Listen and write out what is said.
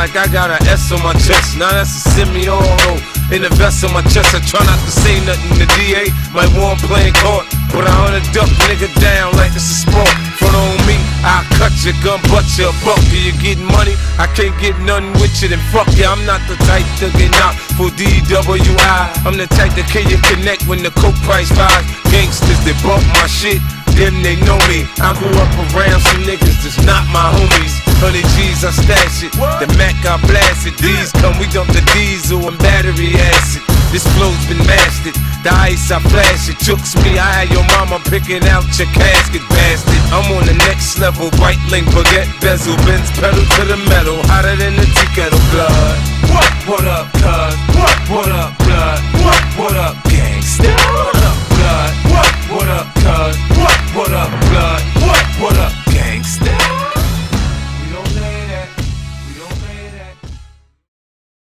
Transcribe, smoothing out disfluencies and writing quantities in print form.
like I got an S on my chest. Now that's a semi-auto. In the vest on my chest, I try not to say nothing. The DA might want playing court, but I hunt a duck nigga down like it's a sport. Front on me, I'll cut your gun, butt your buck. You getting money? I can't get nothing with you, then fuck you. I'm not the type to get knocked for DWI. I'm the type that can you connect when the coke price rise. Gangsters that bump my shit, them they know me. I grew up around some niggas that's not my homies. 100 G's I stash it, the Mac I blast it. These come, we dump the diesel and battery acid. This flow's been mastered, the ice I flash it. Jukes me, I had your mama picking out your casket, bastard. I'm on the next level, white link, baguette bezel, Benz pedal to the metal, hotter than the tea kettle. Blood, what up, cuz? What up, blood? What up, gangsta?